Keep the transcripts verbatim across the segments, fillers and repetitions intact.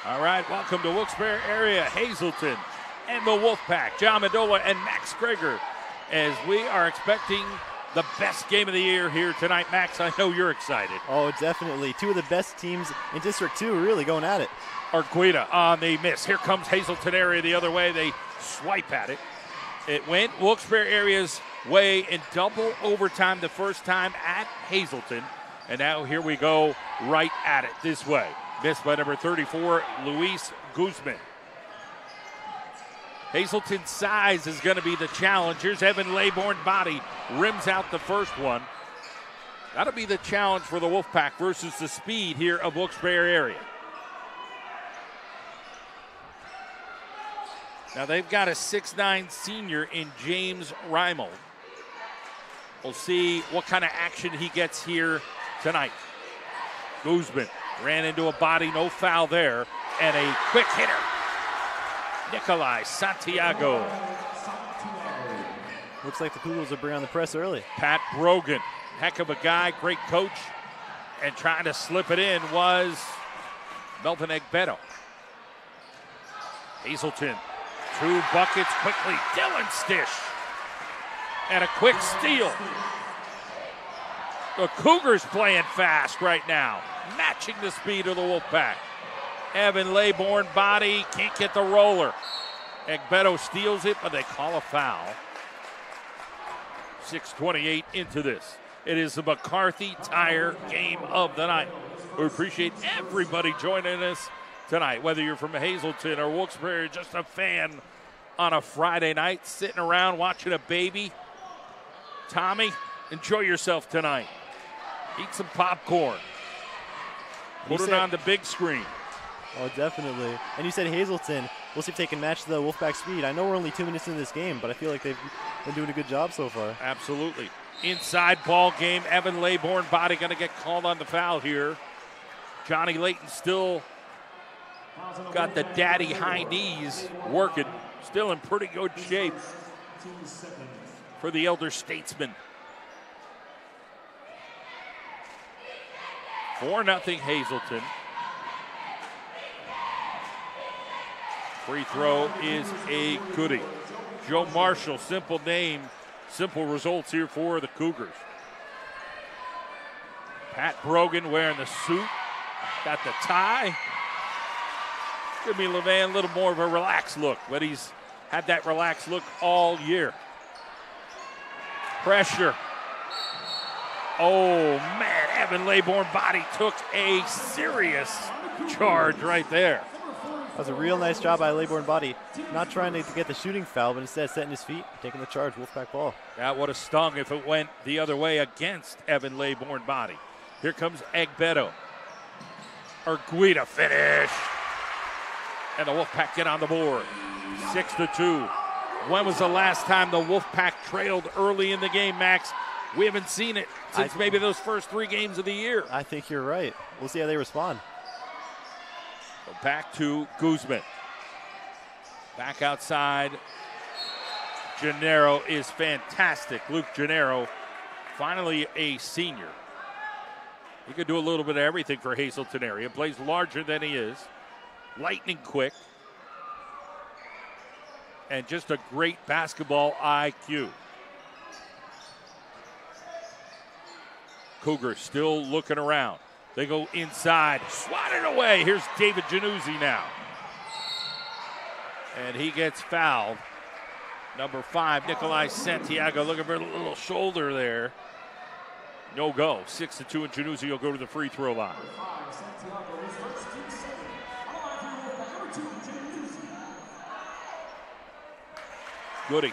All right, welcome to Wilkes-Barre area, Hazleton and the Wolfpack, John Mendola and Max Greger, as we are expecting the best game of the year here tonight. Max, I know you're excited. Oh, definitely. Two of the best teams in District two really going at it. Arguita on the miss. Here comes Hazleton area the other way. They swipe at it. It went Wilkes-Barre area's way in double overtime the first time at Hazleton. And now here we go right at it this way. Missed by number thirty-four, Luis Guzman. Hazleton's size is going to be the challenge. Here's Evan Laybourne body. Rims out the first one. That'll be the challenge for the Wolfpack versus the speed here of Wilkes-Barre area. Now they've got a six nine senior in James Reimel. We'll see what kind of action he gets here tonight. Guzman ran into a body, no foul there, and a quick hitter. Nikolai Santiago. Looks like the Cougars will bring on the press early. Pat Brogan, heck of a guy, great coach, and trying to slip it in was Melvin Egbeto. Hazleton, two buckets quickly. Dylan Stish, and a quick steal. The Cougars playing fast right now, matching the speed of the Wolfpack. Evan Laybourne body, can't get the roller. Egbeto steals it, but they call a foul. six twenty-eight into this. It is the McCarthy Tire game of the night. We appreciate everybody joining us tonight, whether you're from Hazleton or Wilkes-Barre, or just a fan on a Friday night, sitting around watching a baby. Tommy, enjoy yourself tonight. Eat some popcorn. Put it on the big screen. Oh, definitely. And you said Hazleton. We'll see if they can match the Wolfpack speed. I know we're only two minutes into this game, but I feel like they've been doing a good job so far. Absolutely. Inside ball game. Evan Laybourne body going to get called on the foul here. Johnny Layton still got the daddy high knees working. Still in pretty good shape for the elder statesman. four nothing Hazleton. Free throw is a goodie. Joe Marshall, simple name, simple results here for the Cougars. Pat Brogan wearing the suit, got the tie. Give me Levan a little more of a relaxed look, but he's had that relaxed look all year. Pressure. Oh, man, Evan Laybourne body took a serious charge right there. That was a real nice job by Laybourne body. Not trying to get the shooting foul, but instead setting his feet, taking the charge, Wolfpack ball. That would have stung if it went the other way against Evan Laybourne body. Here comes Egbeto. Arguita finish. And the Wolfpack get on the board. Six to two. When was the last time the Wolfpack trailed early in the game, Max? We haven't seen it since th- maybe those first three games of the year. I think you're right. We'll see how they respond. So back to Guzman. Back outside. Gennaro is fantastic. Luke Gennaro, finally a senior. He could do a little bit of everything for Hazleton area. Plays larger than he is. Lightning quick. And just a great basketball I Q. Cougars still looking around. They go inside, swatted away. Here's David Januzzi now. And he gets fouled. Number five, Nikolai Santiago, looking for a little shoulder there. No go. Six to two, and Januzzi will go to the free throw line. Goody.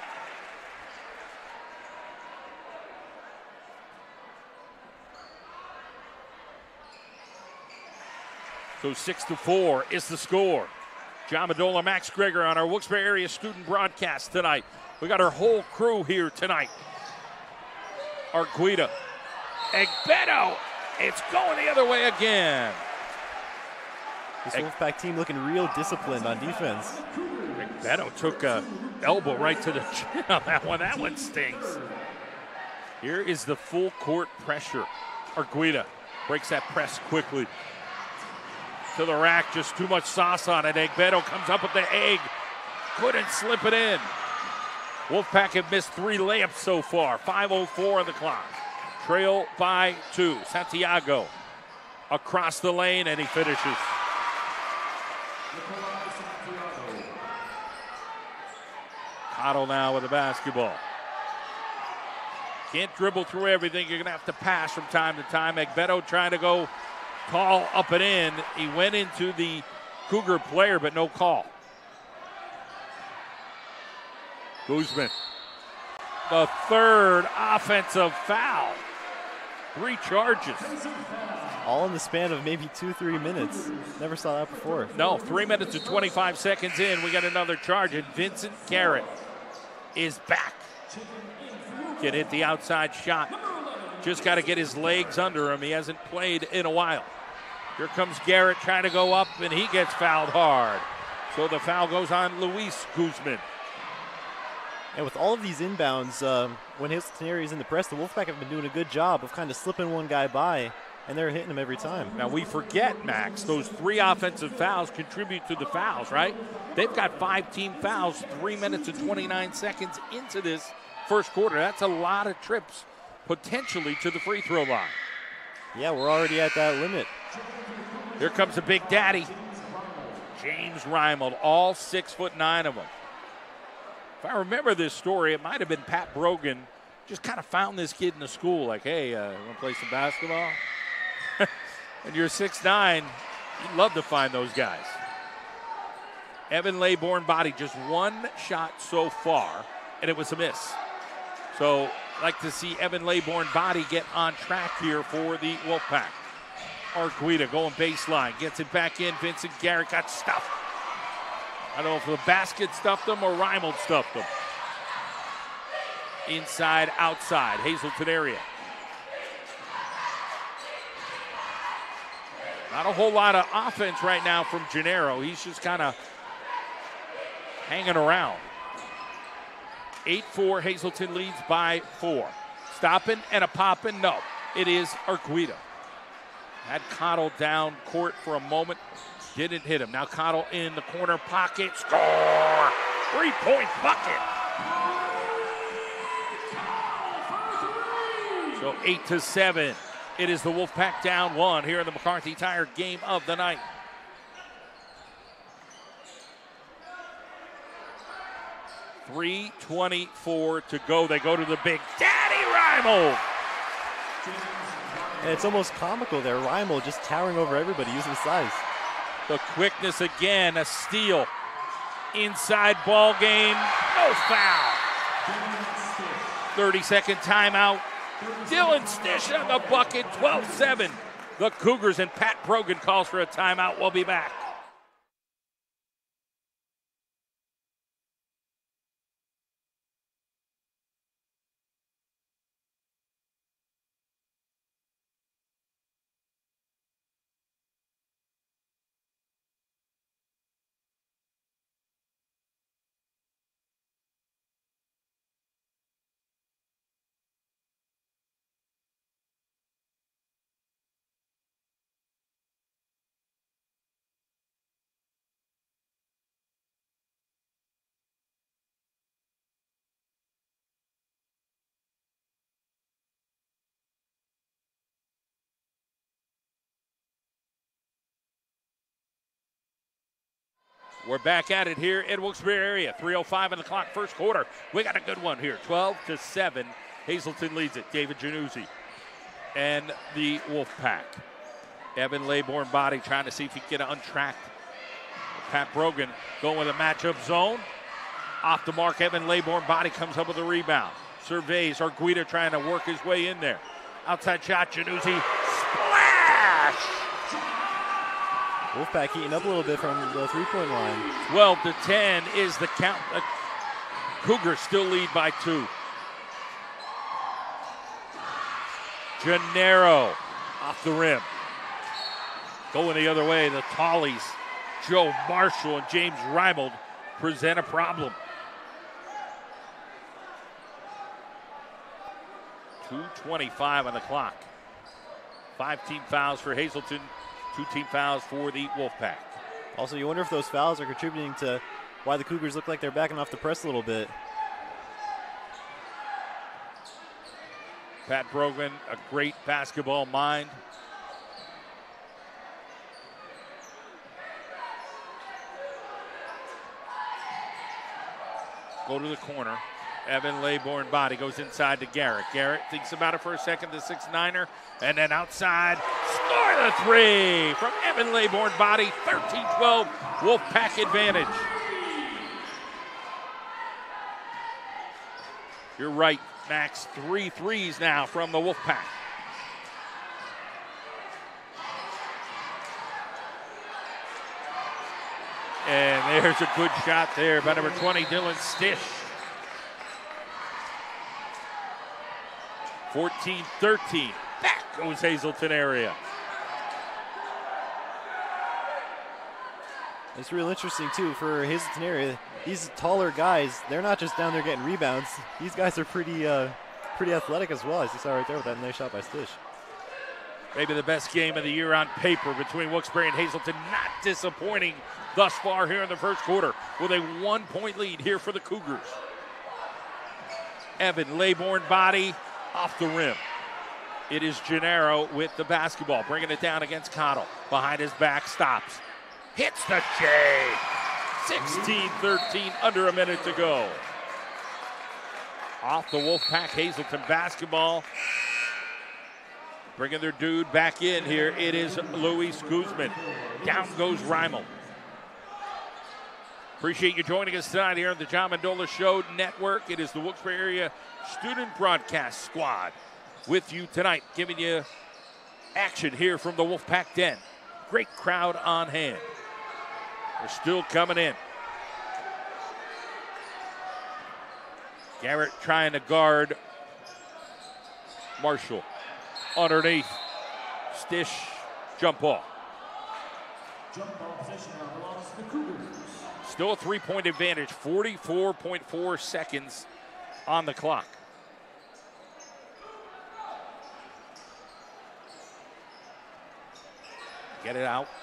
So six to four is the score. John Mendola, Max Greger on our Wilkes-Barre area student broadcast tonight. We got our whole crew here tonight. Arguita. Egbeto. It's going the other way again. This Wolfpack team looking real disciplined on defense. Egbeto took a elbow right to the chin on that one. That one stinks. Here is the full court pressure. Arguita breaks that press quickly. to the rack, just too much sauce on it. Egbedo comes up with the egg. Couldn't slip it in. Wolfpack have missed three layups so far. five oh four on the clock. Trail by two. Santiago across the lane, and he finishes. Cottle now with the basketball. Can't dribble through everything. You're going to have to pass from time to time. Egbedo trying to go tall up and in. He went into the Cougar player, but no call. Guzman. The third offensive foul. Three charges. All in the span of maybe two, three minutes. Never saw that before. No, three minutes and twenty-five seconds in, we got another charge, and Vincent Garrett is back. Can hit the outside shot. Just got to get his legs under him. He hasn't played in a while. Here comes Garrett trying to go up, and he gets fouled hard. So the foul goes on Luis Guzman. And with all of these inbounds, um, when Hazelton area is in the press, the Wolfpack have been doing a good job of kind of slipping one guy by, and they're hitting him every time. Now we forget, Max, those three offensive fouls contribute to the fouls, right? They've got five team fouls, three minutes and twenty-nine seconds into this first quarter. That's a lot of trips potentially to the free throw line. Yeah, we're already at that limit. Here comes the big daddy, James Reimold, all six foot nine of them. If I remember this story, it might have been Pat Brogan just kind of found this kid in the school, like, hey, uh, want to play some basketball? And you're six nine, you'd love to find those guys. Evan Laybourne body, just one shot so far, and it was a miss. So, like to see Evan Laybourne body get on track here for the Wolfpack. Arguita going baseline, gets it back in. Vincent Garrett got stuffed. I don't know if the basket stuffed him or Reimold stuffed him. Inside, outside, Hazelton area. Not a whole lot of offense right now from Gennaro. He's just kind of hanging around. eight four, Hazelton leads by four. Stopping and a popping, no. It is Arguita. Had Cottle down court for a moment. Didn't hit him. Now Cottle in the corner pocket. Score! Three-point bucket. So eight to seven. It is the Wolfpack down one here in the McCarthy Tire game of the night. three twenty-four to go. They go to the big daddy Reimold. And it's almost comical there. Reimold just towering over everybody using his size. The quickness again, a steal. Inside ball game, no foul. thirty-second timeout. Dylan Stish on the bucket, twelve seven. The Cougars and Pat Brogan calls for a timeout. We'll be back. We're back at it here in Wilkes-Barre area. three oh five on the clock, first quarter. We got a good one here. twelve to seven. Hazelton leads it. David Januzzi and the Wolfpack. Evan Laybourne body trying to see if he can get untracked. Pat Brogan going with a matchup zone. Off the mark, Evan Laybourne body comes up with a rebound. Surveys Arguita trying to work his way in there. Outside shot, Januzzi. Splash! Wolfpack heating up a little bit from the three-point line. twelve to ten is the count. The Cougars still lead by two. Gennaro off the rim. Going the other way, the Tallies, Joe Marshall and James Reimold present a problem. two twenty-five on the clock. Five team fouls for Hazelton. Two team fouls for the Wolfpack. Also, you wonder if those fouls are contributing to why the Cougars look like they're backing off the press a little bit. Pat Brogman, a great basketball mind. Go to the corner. Evan Laybourne body goes inside to Garrett. Garrett thinks about it for a second, the six niner, and then outside, score the three from Evan Laybourne body, thirteen twelve, Wolfpack advantage. You're right, Max, three threes now from the Wolfpack. And there's a good shot there by number twenty, Dylan Stish. fourteen thirteen. Back goes Hazleton area. It's real interesting, too, for Hazleton area. These taller guys, they're not just down there getting rebounds. These guys are pretty uh, pretty athletic as well, as you saw right there with that nice shot by Stish. Maybe the best game of the year on paper between Wilkes-Barre and Hazleton. Not disappointing thus far here in the first quarter with a one-point lead here for the Cougars. Evan Laybourne body off the rim. It is Gennaro with the basketball, bringing it down against Cottle. Behind his back, stops. Hits the J. sixteen thirteen, under a minute to go. Off the Wolfpack Hazleton basketball. Bringing their dude back in here. It is Luis Guzman. Down goes Reimel. Appreciate you joining us tonight here on the John Mendola Show Network. It is the Wilkes-Barre Area Student Broadcast Squad with you tonight, giving you action here from the Wolfpack Den. Great crowd on hand. They're still coming in. Garrett trying to guard Marshall. Underneath, Stish, jump ball. Jump ball possession now belongs to the Cougars. Still a three-point advantage, forty-four point four seconds on the clock. Get it out.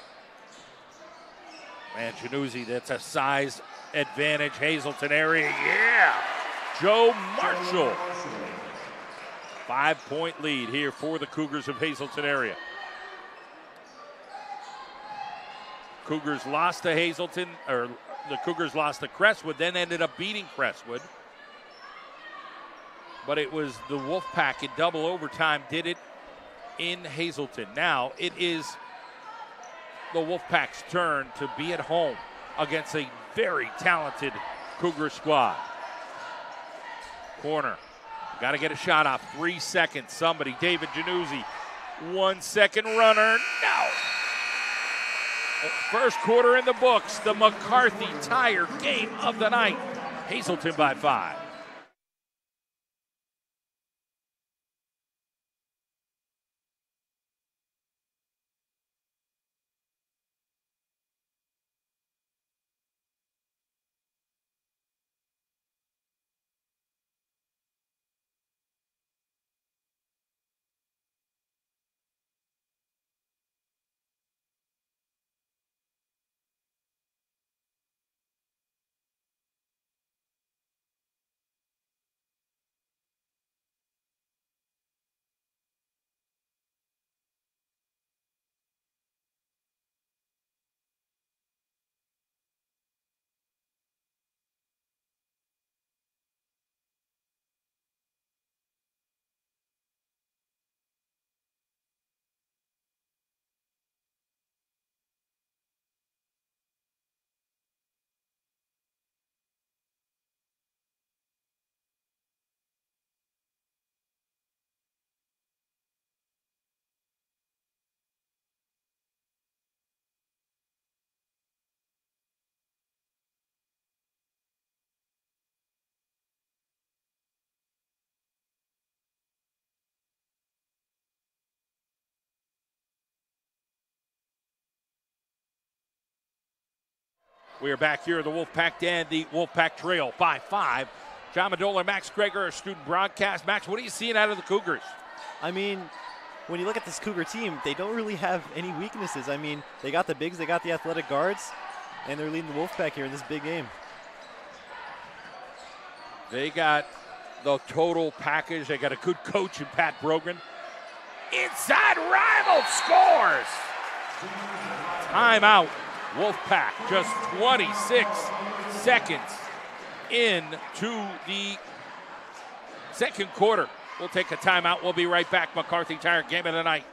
Man, Januzzi, that's a size advantage. Hazleton area, yeah. Joe Marshall. Five-point lead here for the Cougars of Hazleton area. Cougars lost to Hazleton, or the Cougars lost to Crestwood, then ended up beating Crestwood. But it was the Wolfpack in double overtime did it in Hazleton. Now it is the Wolfpack's turn to be at home against a very talented Cougar squad. Corner. Got to get a shot off. Three seconds. Somebody. David Januzzi. One second runner. No. First quarter in the books. The McCarthy Tire game of the night. Hazleton by five. We are back here at the Wolfpack Den, the Wolfpack Trail, five five. John Mendola, Max Greger, our student broadcast. Max, what are you seeing out of the Cougars? I mean, when you look at this Cougar team, they don't really have any weaknesses. I mean, they got the bigs, they got the athletic guards, and they're leading the Wolfpack here in this big game. They got the total package. They got a good coach in Pat Brogan. Inside, Rimal scores. Timeout, Wolfpack. Just twenty-six seconds into the second quarter. We'll take a timeout. We'll be right back. McCarthy Tire Game of the Night.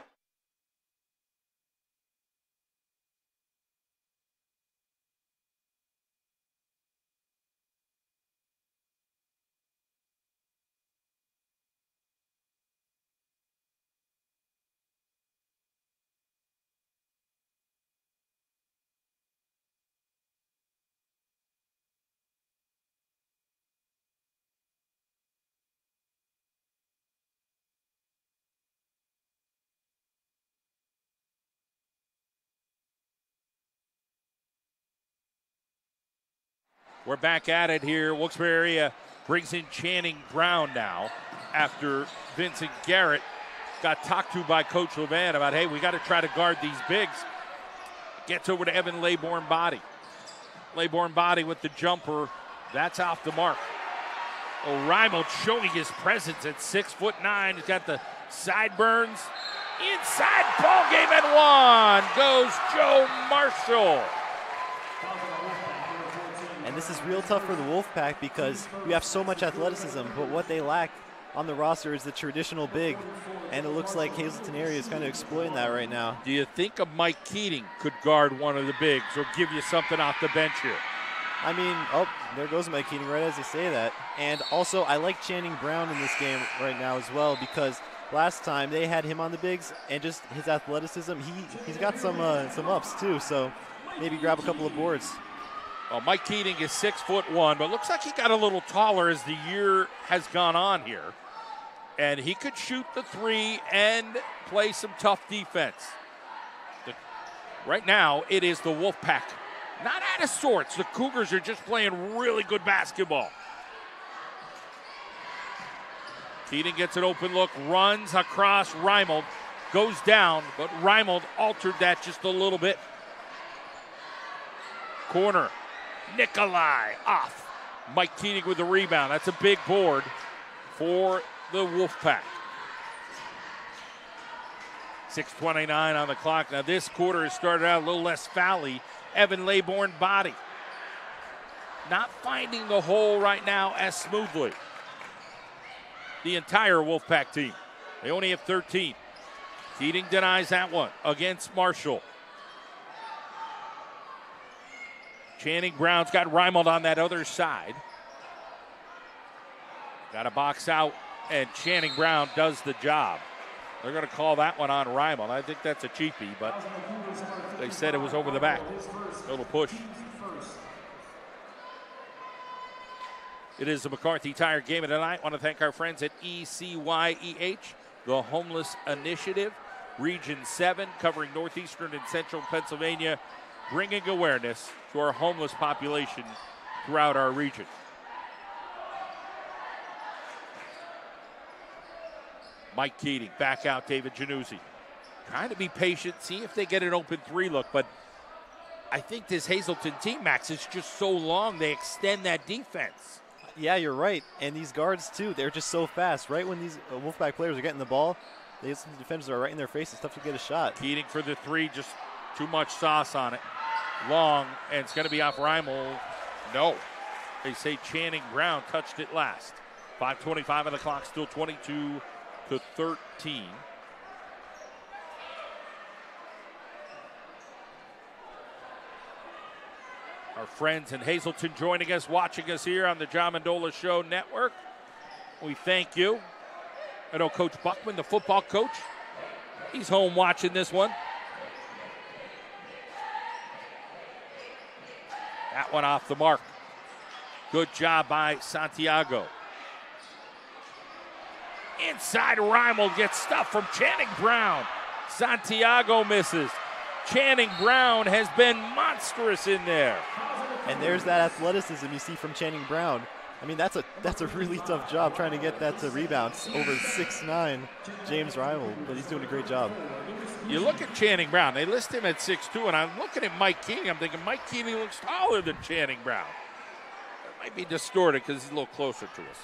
We're back at it here. Wilkes-Barre area brings in Channing Brown now after Vincent Garrett got talked to by Coach Levan about, hey, we got to try to guard these bigs. Gets over to Evan Laybourne Body. Laybourne Body with the jumper. That's off the mark. O'Reilly showing his presence at six foot nine. He's got the sideburns. Inside, ball game and one goes Joe Marshall. And this is real tough for the Wolfpack because we have so much athleticism, but what they lack on the roster is the traditional big, and it looks like Hazleton area is kind of exploiting that right now. Do you think a Mike Keating could guard one of the bigs or give you something off the bench here? I mean, oh, there goes Mike Keating right as you say that. And also, I like Channing Brown in this game right now as well because last time they had him on the bigs and just his athleticism, he, he's got some, uh, some ups too, so maybe grab a couple of boards. Well, Mike Keating is six foot one, but looks like he got a little taller as the year has gone on here. And he could shoot the three and play some tough defense. The, right now, it is the Wolfpack. Not out of sorts. The Cougars are just playing really good basketball. Keating gets an open look, runs across Reimold, goes down, but Reimold altered that just a little bit. Corner. Nikolai off. Mike Keating with the rebound. That's a big board for the Wolfpack. six twenty-nine on the clock. Now this quarter has started out a little less foul-y. Evan Laybourne Body not finding the hole right now as smoothly. The entire Wolfpack team. They only have thirteen. Keating denies that one against Marshall. Channing Brown's got Reimold on that other side. Got a box out, and Channing Brown does the job. They're going to call that one on Reimold. I think that's a cheapie, but they said it was over the back. A little push. It is the McCarthy Tire Game of the Night. I want to thank our friends at E C Y E H, the Homeless Initiative, Region seven, covering northeastern and central Pennsylvania, bringing awareness to our homeless population throughout our region. Mike Keating, back out David Januzzi. Trying to be patient, see if they get an open three look, but I think this Hazleton team, Max, is just so long, they extend that defense. Yeah, you're right. And these guards, too, they're just so fast. Right when these uh, Wolfpack players are getting the ball, the defenders are right in their face. It's tough to get a shot. Keating for the three, just too much sauce on it. Long, and it's going to be off Reimold. No. They say Channing Brown touched it last. five twenty-five on the clock, still twenty-two to thirteen. Our friends in Hazleton joining us, watching us here on the John Mendola Show Network. We thank you. I know Coach Buckman, the football coach, he's home watching this one. That one off the mark. Good job by Santiago. Inside, Reimold gets stuff from Channing Brown. Santiago misses. Channing Brown has been monstrous in there. And there's that athleticism you see from Channing Brown. I mean, that's a that's a really tough job trying to get that to rebounds over six nine James Rival, but he's doing a great job. You look at Channing Brown. They list him at six two, and I'm looking at Mike Keating. I'm thinking Mike Keating looks taller than Channing Brown. It might be distorted because he's a little closer to us.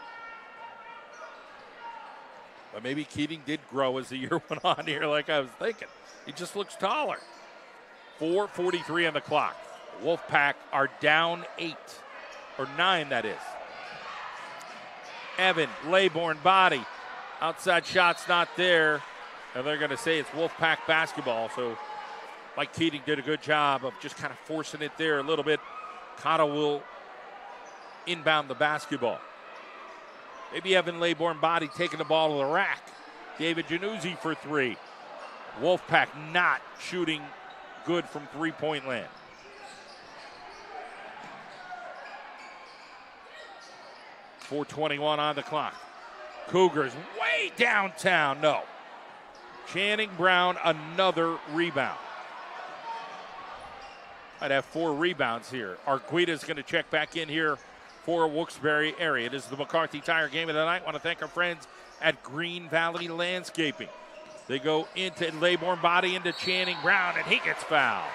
But maybe Keating did grow as the year went on here, like I was thinking. He just looks taller. four forty-three on the clock. Wolfpack are down eight, or nine, that is. Evan, Laybourne body. Outside shot's not there. And they're going to say it's Wolfpack basketball. So Mike Keating did a good job of just kind of forcing it there a little bit. Cotto will inbound the basketball. Maybe Evan Laybourne body taking the ball to the rack. David Januzzi for three. Wolfpack not shooting good from three-point land. four twenty-one on the clock. Cougars way downtown. No. Channing Brown, another rebound. I'd have four rebounds here. Arguita's going to check back in here for Wilkes-Barre area. It is the McCarthy Tire game of the night. I want to thank our friends at Green Valley Landscaping. They go into Laybourne body into Channing Brown, and he gets fouled.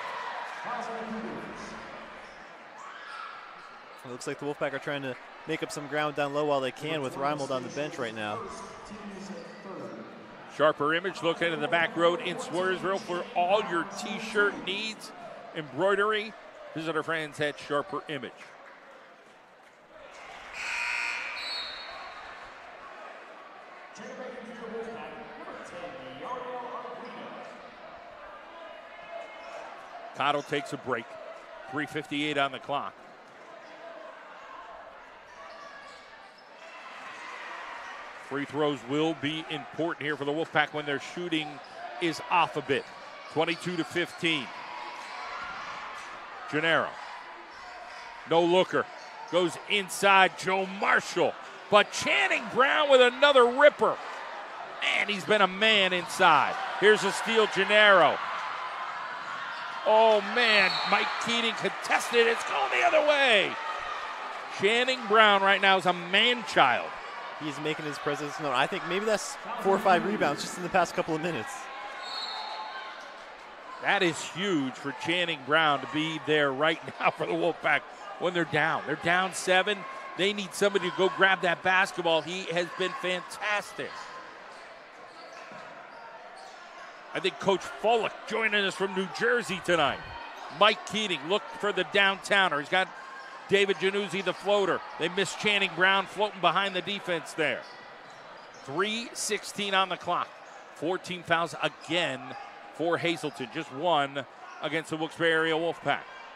It looks like the Wolfpack are trying to make up some ground down low while they can with Reimold on the bench right now. Sharper Image located in the back road in Swearsville for all your t-shirt needs, embroidery. Visit our friends at Sharper Image. Cotto takes a break. three fifty-eight on the clock. Free throws will be important here for the Wolfpack when their shooting is off a bit. twenty-two to fifteen. Gennaro. No looker. Goes inside Joe Marshall. But Channing Brown with another ripper. Man, he's been a man inside. Here's a steal, Gennaro. Oh, man, Mike Keating contested. It's going the other way. Channing Brown right now is a man-child. He's making his presence known. I think maybe that's four or five rebounds just in the past couple of minutes. That is huge for Channing Brown to be there right now for the Wolfpack when they're down. They're down seven. They need somebody to go grab that basketball. He has been fantastic. I think Coach Fullock joining us from New Jersey tonight. Mike Keating looked for the downtowner. He's got David Januzzi, the floater. They missed Channing Brown floating behind the defense there. three sixteen on the clock. fourteen fouls again for Hazleton. Just one against the Wilkes-Barre area Wolfpack.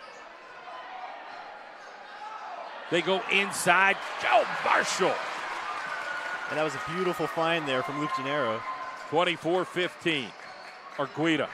They go inside. Joe Marshall. And that was a beautiful find there from Luke Gennaro. twenty-four fifteen. Arguita.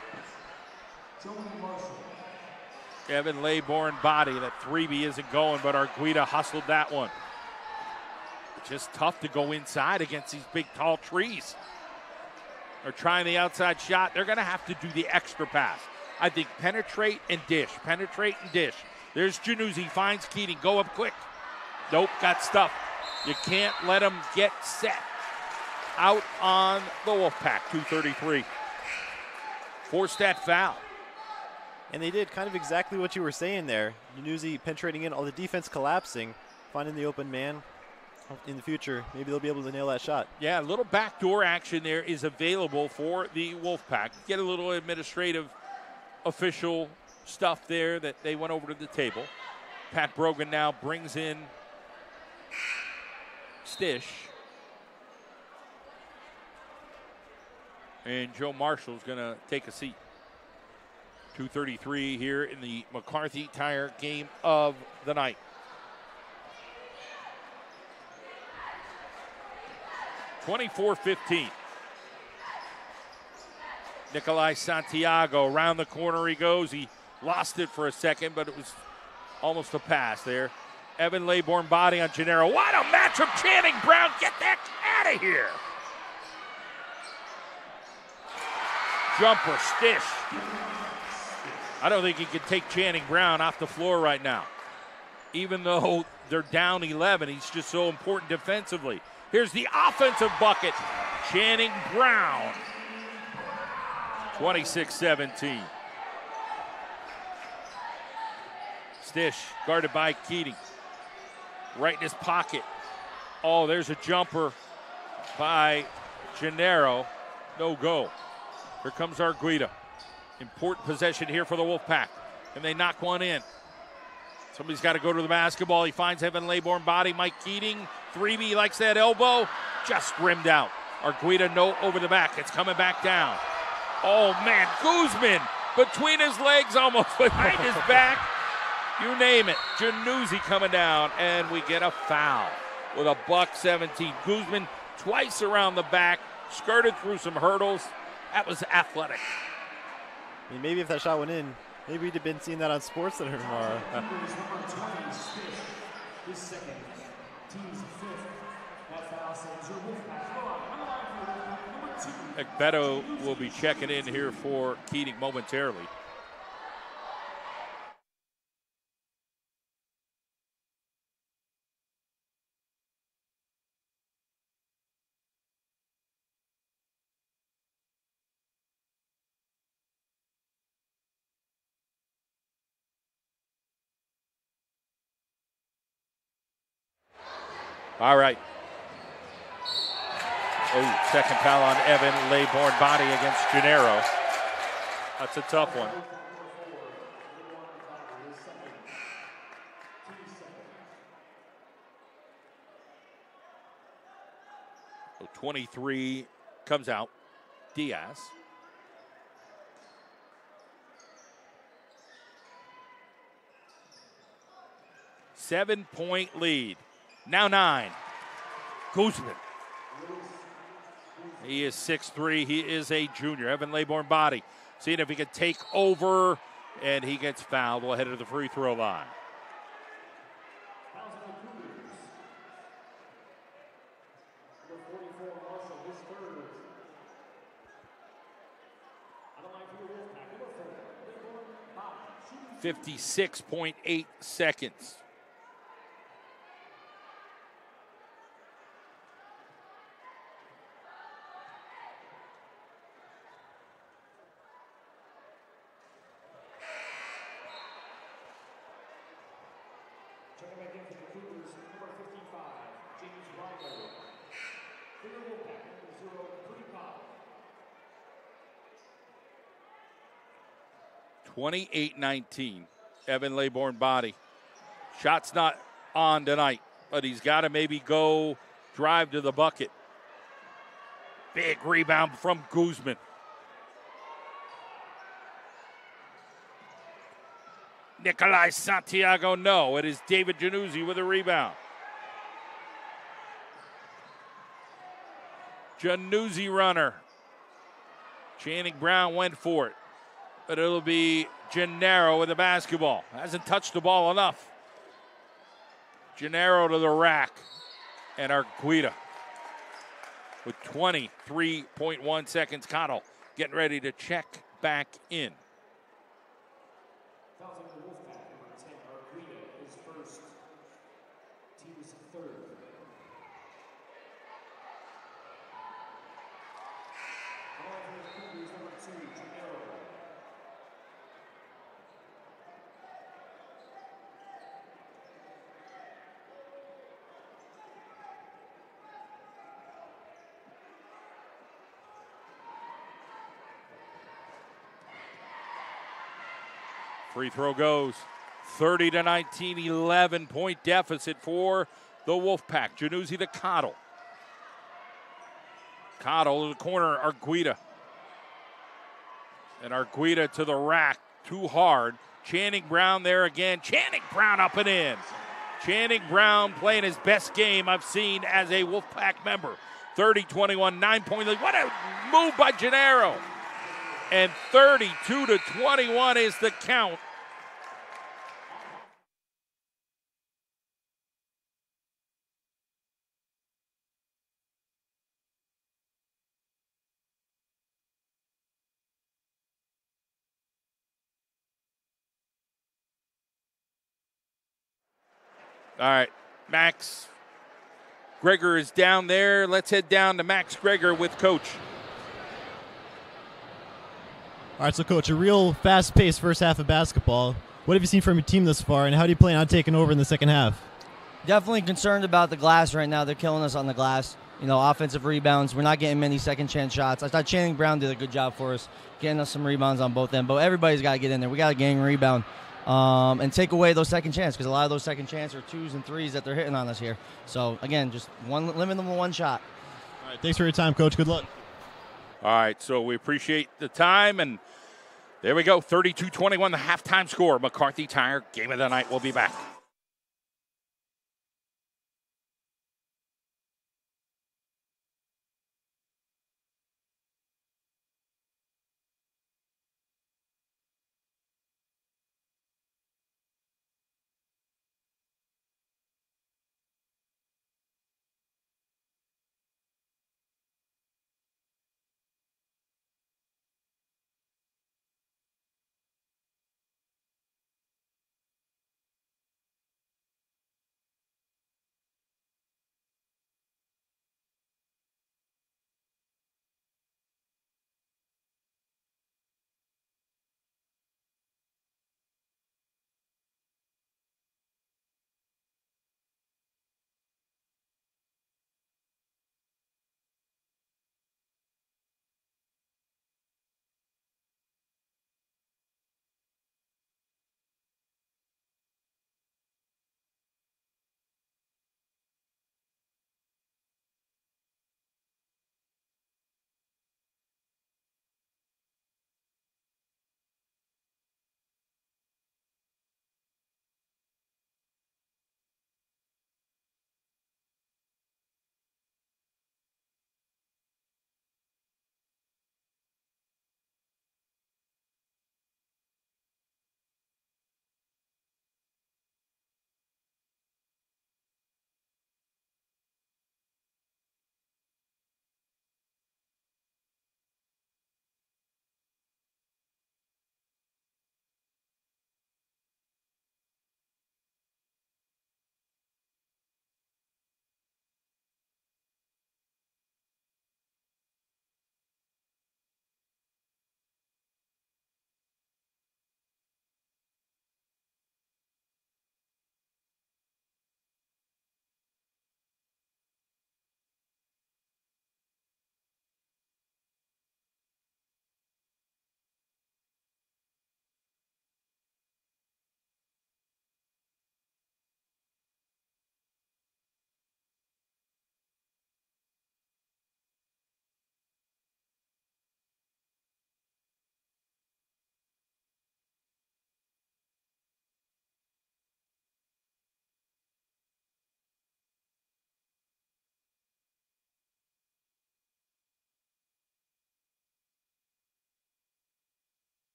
Evan Laybourne body. That three-B isn't going, but Arguita hustled that one. Just tough to go inside against these big, tall trees. They're trying the outside shot. They're going to have to do the extra pass. I think penetrate and dish. Penetrate and dish. There's Januzzi. Finds Keating. Go up quick. Nope, got stuffed. You can't let him get set. Out on the Wolfpack. two thirty-three. Forced that foul. And they did kind of exactly what you were saying there. Januzzi penetrating in, all the defense collapsing, finding the open man. In the future, maybe they'll be able to nail that shot. Yeah, a little backdoor action there is available for the Wolfpack. Get a little administrative official stuff there that they went over to the table. Pat Brogan now brings in Stish. And Joe Marshall's going to take a seat. two thirty-three here in the McCarthy Tire game of the night. twenty-four fifteen. Nikolai Santiago around the corner he goes. He lost it for a second, but it was almost a pass there. Evan Laybourne body on Gennaro. What a matchup, Channing Brown. Get that out of here. Jumper, Stish. I don't think he can take Channing Brown off the floor right now. Even though they're down eleven. He's just so important defensively. Here's the offensive bucket. Channing Brown, twenty-six seventeen. Stish guarded by Keating. Right in his pocket. Oh, there's a jumper by Gennaro. No go. Here comes Arguida. Important possession here for the Wolfpack. And they knock one in. Somebody's got to go to the basketball. He finds Evan Laybourne body. Mike Keating, three B, likes that elbow. Just rimmed out. Arguida, no, over the back. It's coming back down. Oh, man, Guzman between his legs, almost behind his back. You name it. Januzzi coming down, and we get a foul with a buck seventeen. Guzman twice around the back, skirted through some hurdles. That was athletic. I mean, maybe if that shot went in, maybe we'd have been seeing that on SportsCenter tomorrow. His second, team's fifth. That foul sends your Wolfpack. Number two. Beto will be checking in here for Keating momentarily. All right. Oh, second foul on Evan Laybourne body against Gennaro. That's a tough one. So twenty-three comes out. Diaz. Seven-point lead. Now nine. Guzman. He is six three. He is a junior. Evan Laybourne body. Seeing if he can take over, and he gets fouled. We'll head to the free throw line. fifty-six point eight seconds. twenty-eight nineteen. Evan Laybourne body. Shot's not on tonight, but he's got to maybe go drive to the bucket. Big rebound from Guzman. Nikolai Santiago, no. It is David Januzzi with a rebound. Januzzi runner. Channing Brown went for it. But it'll be Gennaro with the basketball. Hasn't touched the ball enough. Gennaro to the rack. And Arguida with twenty-three point one seconds. Cottle getting ready to check back in. Free throw goes. thirty to nineteen, eleven point deficit for the Wolfpack. Januzzi to Cottle. Cottle to the corner, Arguida. And Arguida to the rack, too hard. Channing Brown there again. Channing Brown up and in. Channing Brown playing his best game I've seen as a Wolfpack member. thirty twenty-one, nine-point lead. What a move by Gennaro. And thirty-two to twenty-one is the count. All right, Max Greger is down there. Let's head down to Max Greger with Coach. All right, so Coach, a real fast-paced first half of basketball. What have you seen from your team thus far, and how do you plan on taking over in the second half? Definitely concerned about the glass right now. They're killing us on the glass. You know, offensive rebounds. We're not getting many second chance shots. I thought Channing Brown did a good job for us, getting us some rebounds on both ends. But everybody's got to get in there. We got to gang rebound um, and take away those second chance, because a lot of those second chance are twos and threes that they're hitting on us here. So, again, just one limit them to one shot. All right, thanks for your time, Coach. Good luck. All right, so we appreciate the time, and there we go. thirty-two twenty-one, the halftime score. McCarthy Tire, game of the night. We'll be back.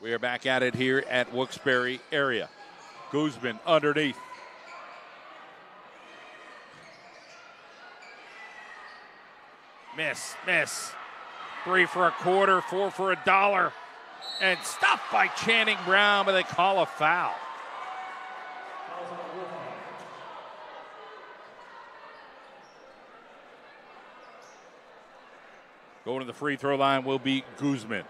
We are back at it here at Wilkes-Barre area. Guzman underneath. Miss, miss. Three for a quarter, four for a dollar. And stopped by Channing Brown, but they call a foul. Going to the free throw line will be Guzman.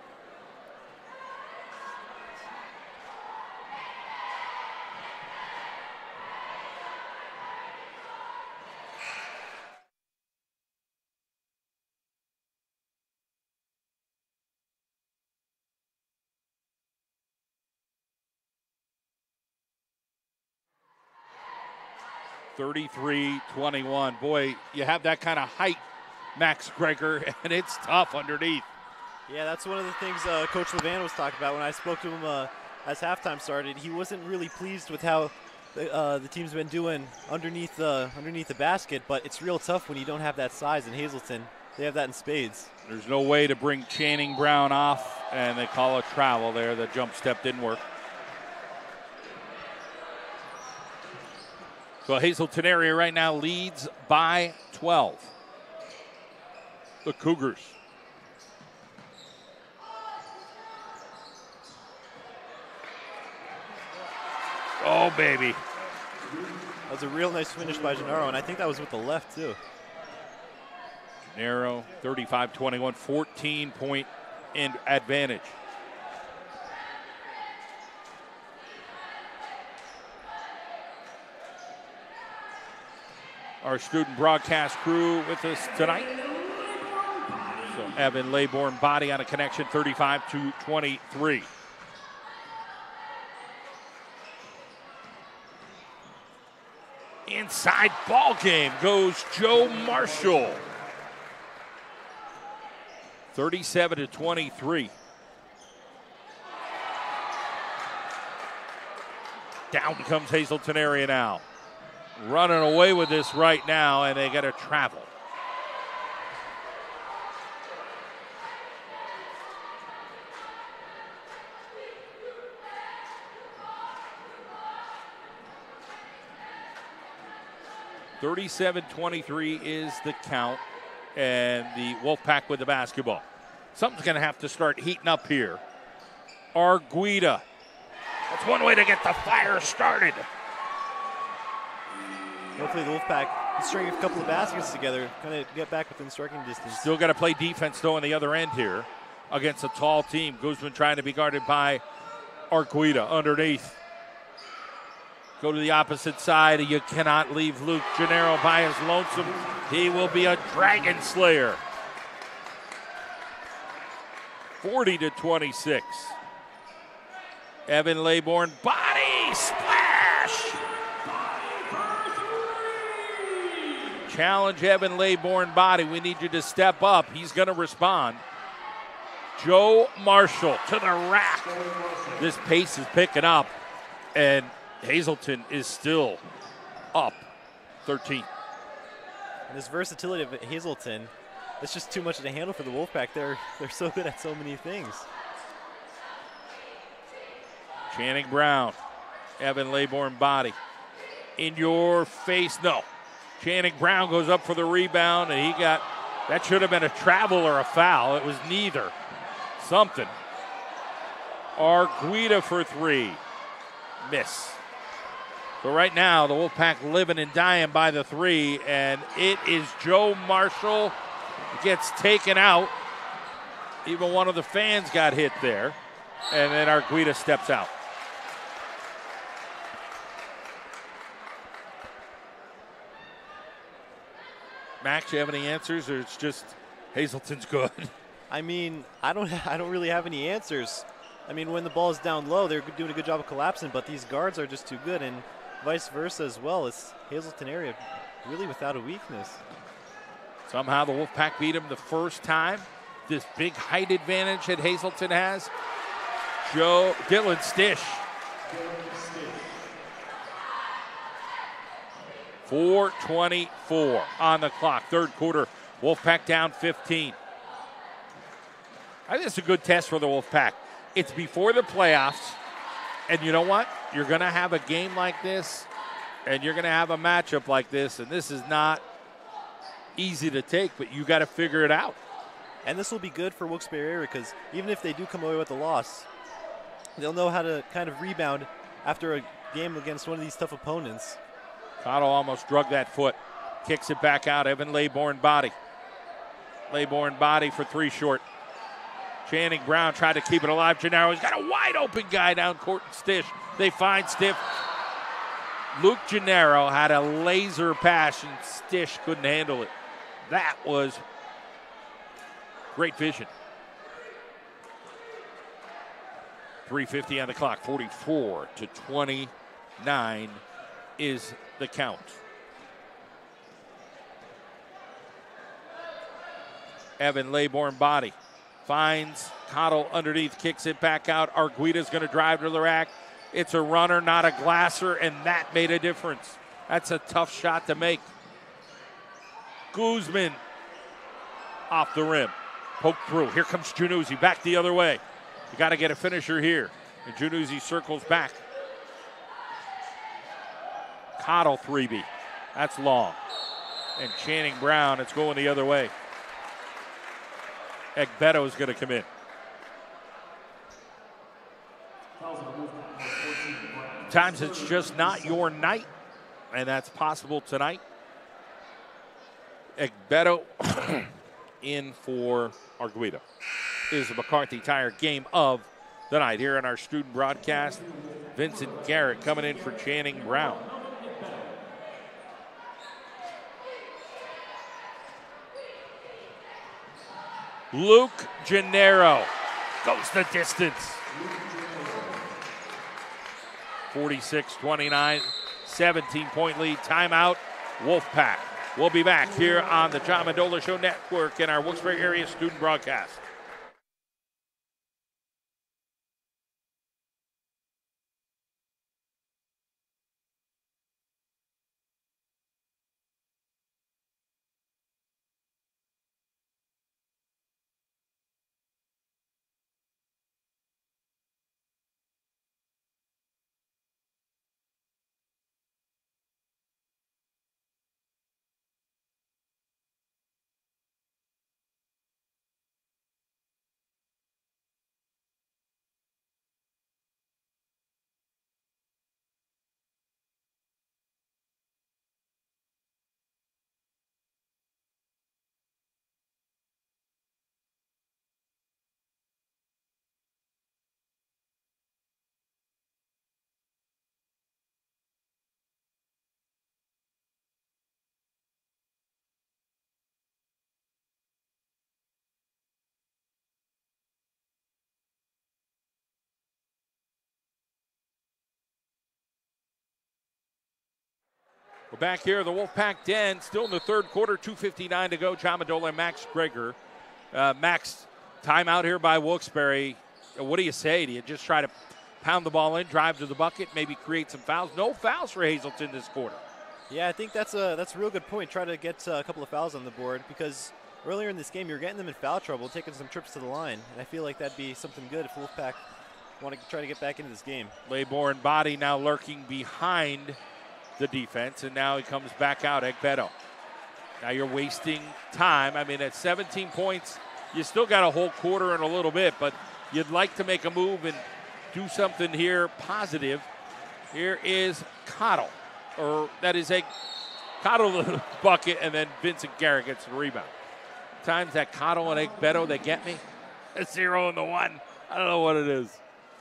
thirty-three twenty-one. Boy, you have that kind of height, Max Gregor, and it's tough underneath. Yeah, that's one of the things uh, Coach Levan was talking about when I spoke to him uh, as halftime started. He wasn't really pleased with how the, uh, the team's been doing underneath the underneath the basket, but it's real tough when you don't have that size in Hazleton. They have that in spades. There's no way to bring Channing Brown off, and they call a travel there. The jump step didn't work. So Hazleton area right now leads by twelve. The Cougars. Oh, baby. That was a real nice finish by Gennaro, and I think that was with the left, too. Narrow, thirty-five twenty-one, fourteen-point advantage. Our student broadcast crew with us tonight. So Evan Laybourne body on a connection, thirty-five to twenty-three. Inside ball game goes Joe Marshall. thirty-seven to twenty-three. Down comes Hazleton area now. Running away with this right now, and they got to travel. thirty-seven twenty-three is the count, and the Wolfpack with the basketball. Something's going to have to start heating up here. Arguida. That's one way to get the fire started. Hopefully the Wolfpack can string a couple of baskets together, kind of get back within striking distance. Still got to play defense, though, on the other end here against a tall team. Guzman trying to be guarded by Arguida underneath. Go to the opposite side. You cannot leave Luke Gennaro by his lonesome. He will be a dragon slayer. forty to twenty-six. Evan Laybourne, body splash. Challenge Evan Laybourne body. We need you to step up. He's going to respond. Joe Marshall to the rack. This pace is picking up, and Hazleton is still up thirteen. And this versatility of Hazleton, it's just too much to handle for the Wolfpack. They're, they're so good at so many things. Channing Brown, Evan Laybourne body. In your face, no. Channing Brown goes up for the rebound, and he got, that should have been a travel or a foul. It was neither. Something. Arguida for three. Miss. So right now, the Wolfpack living and dying by the three, and it is Joe Marshall gets taken out. Even one of the fans got hit there, and then Arguida steps out. Max, you have any answers, or it's just Hazleton's good? I mean, I don't, I don't really have any answers. I mean, when the ball is down low, they're doing a good job of collapsing, but these guards are just too good, and vice versa as well. It's Hazleton area really without a weakness. Somehow the Wolfpack beat him the first time. This big height advantage that Hazleton has. Joe Dylan Stish. four twenty-four on the clock. Third quarter, Wolfpack down fifteen. I think it's a good test for the Wolfpack. It's before the playoffs, and you know what? You're going to have a game like this, and you're going to have a matchup like this, and this is not easy to take, but you got to figure it out. And this will be good for Wilkes-Barre area because even if they do come away with a loss, they'll know how to kind of rebound after a game against one of these tough opponents. Cottle almost drug that foot. Kicks it back out. Evan Laybourne body. Laybourne body for three short. Channing Brown tried to keep it alive. Gennaro's got a wide open guy down court and Stish. They find Stiff. Luke Gennaro had a laser pass and Stish couldn't handle it. That was great vision. three fifty on the clock. forty-four to twenty-nine is the count. Evan Laybourne body. Finds Cottle underneath, kicks it back out. Arguita's going to drive to the rack. It's a runner, not a glasser, and that made a difference. That's a tough shot to make. Guzman off the rim. Poke through. Here comes Januzzi back the other way. You got to get a finisher here. And Januzzi circles back. Cottle three B. That's long. And Channing Brown, it's going the other way. Egbeto is going to come in. Times it's just not your night, and that's possible tonight. Egbeto in for Arguita. Is the McCarthy Tire game of the night here on our student broadcast. Vincent Garrett coming in for Channing Brown. Luke Gennaro goes the distance. forty-six twenty-nine, seventeen-point lead. Timeout, Wolfpack. We'll be back here on the John Mendola Show Network in our Wilkes-Barre area student broadcast. We're back here at the Wolfpack Den, still in the third quarter, two fifty-nine to go. John Mendola and Max Greger. Uh, Max, timeout here by Wilkes-Barre. What do you say? Do you just try to pound the ball in, drive to the bucket, maybe create some fouls? No fouls for Hazleton this quarter. Yeah, I think that's a that's a real good point. Try to get uh, a couple of fouls on the board because earlier in this game you were getting them in foul trouble, taking some trips to the line, and I feel like that'd be something good if Wolfpack want to try to get back into this game. Laybourne body now lurking behind the defense, and now he comes back out, Egbeto. Now you're wasting time. I mean, at seventeen points, you still got a whole quarter and a little bit, but you'd like to make a move and do something here positive. Here is Cottle, or that is a Cottle the bucket, and then Vincent Garrett gets the rebound. Times that Cottle and Egbeto, they get me. A zero and the one. I don't know what it is.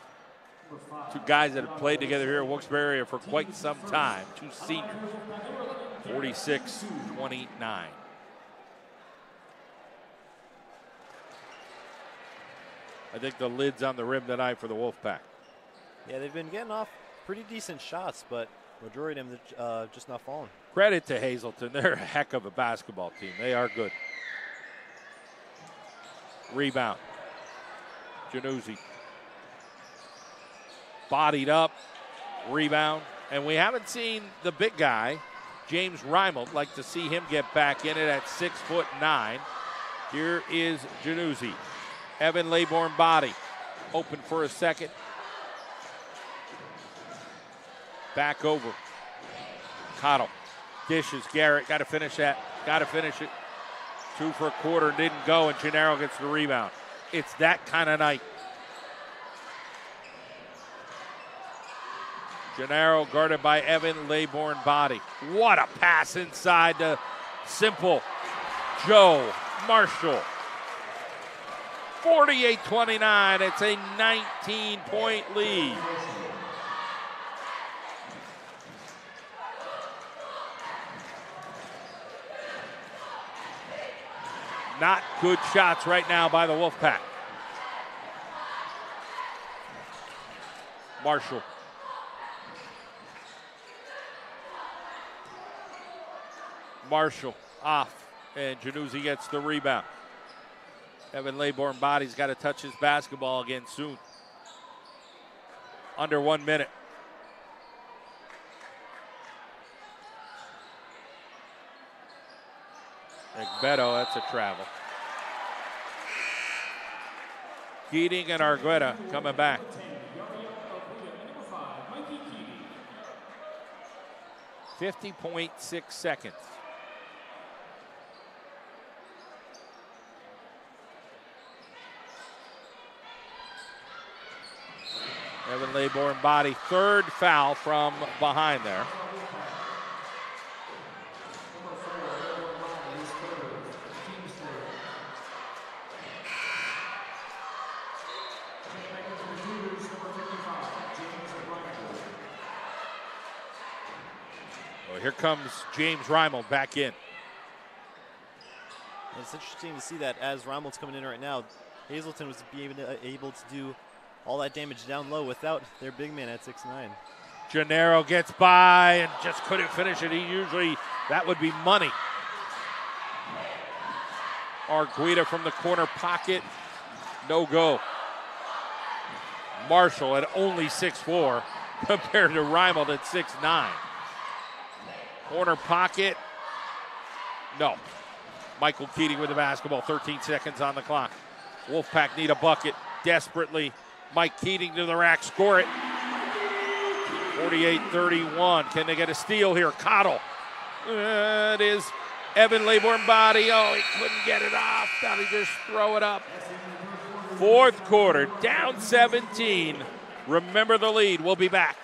Two guys that have played together here at Wilkes-Barre area for quite some time. Two seniors. forty-six twenty-nine. I think the lid's on the rim tonight for the Wolfpack. Yeah, they've been getting off pretty decent shots, but majority of them uh, just not falling. Credit to Hazleton. They're a heck of a basketball team. They are good. Rebound. Januzzi. Bodied up, rebound, and we haven't seen the big guy, James Reimold. Like to see him get back in it at six foot nine. Here is Januzzi. Evan Laybourne body. open for a second. Back over. Cottle. Dishes. Garrett. Got to finish that. Got to finish it. Two for a quarter. Didn't go, and Gennaro gets the rebound. It's that kind of night. Gennaro guarded by Evan Laybourne Body. What a pass inside to Simple Joe Marshall. forty-eight twenty-nine. It's a nineteen-point lead. Not good shots right now by the Wolfpack. Marshall. Marshall off, and Januzzi gets the rebound. Evan Laybourne Body's got to touch his basketball again soon. Under one minute. Beto, that's a travel. Keating and Argueta coming back. fifty point six seconds. Evan Laybourne Body, third foul from behind there. Well, here comes James Reimel back in. It's interesting to see that as Reimel's coming in right now, Hazleton was able to, able to do all that damage down low without their big man at six nine. Gennaro gets by and just couldn't finish it. He usually, that would be money. Argueta from the corner pocket, no go. Marshall at only six four compared to Reimel at six nine. Corner pocket, no. Michael Keating with the basketball, thirteen seconds on the clock. Wolfpack need a bucket desperately. Mike Keating to the rack, score it. forty-eight thirty-one. Can they get a steal here? Cottle. Uh, it is Evan Laybourne Body. Oh, he couldn't get it off. Thought he'd just throw it up. Fourth quarter, down seventeen. Remember the lead. We'll be back.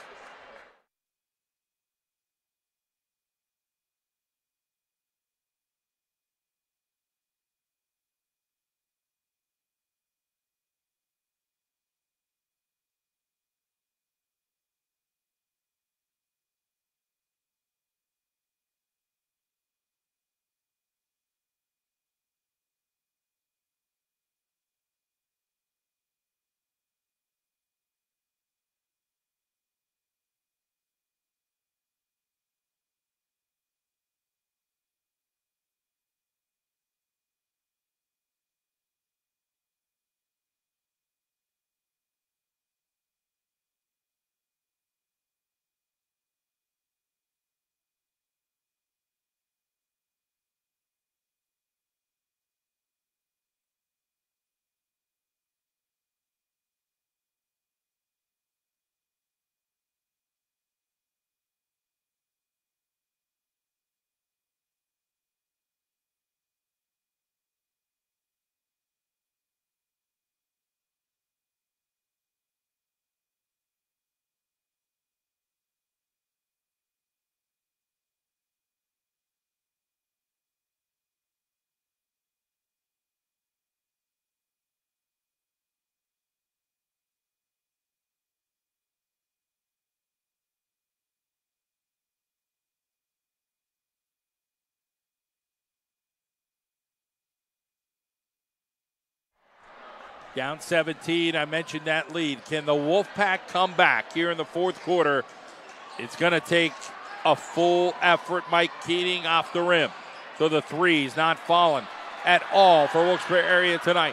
Down seventeen, I mentioned that lead. Can the Wolfpack come back here in the fourth quarter? It's going to take a full effort. Mike Keating off the rim. So the three's not falling at all for Wilkes-Barre area tonight.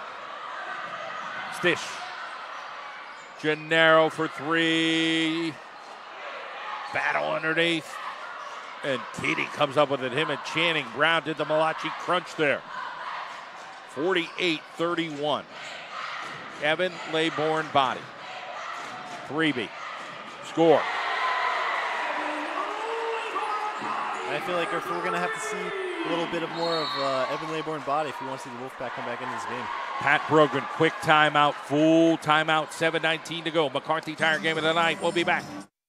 Stish. Gennaro for three. Battle underneath. And Keating comes up with it. Him and Channing Brown did the Malachi crunch there. forty-eight thirty-one. Evan Laybourne Body. three B. Score. I feel like if we're going to have to see a little bit of more of uh, Evan Laybourne Body if we want to see the Wolfpack come back into this game. Pat Brogan, quick timeout, full timeout, seven nineteen to go. McCarthy Tire Game of the Night. We'll be back.